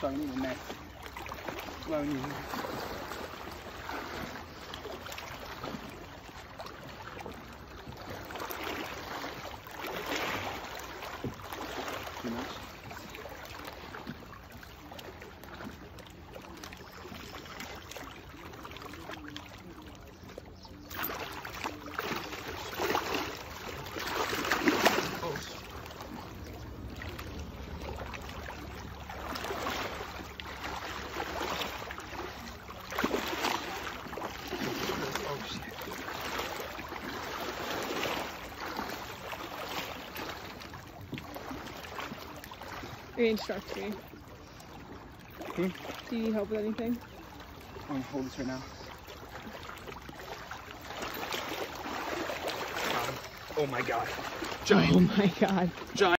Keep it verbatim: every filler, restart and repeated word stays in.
sorry, I need a net. Slow news. Too much. You're instruct me. Hmm? Do you need help with anything? I'm gonna hold this right now. Um, oh my god. Giant. Oh my god. Giant.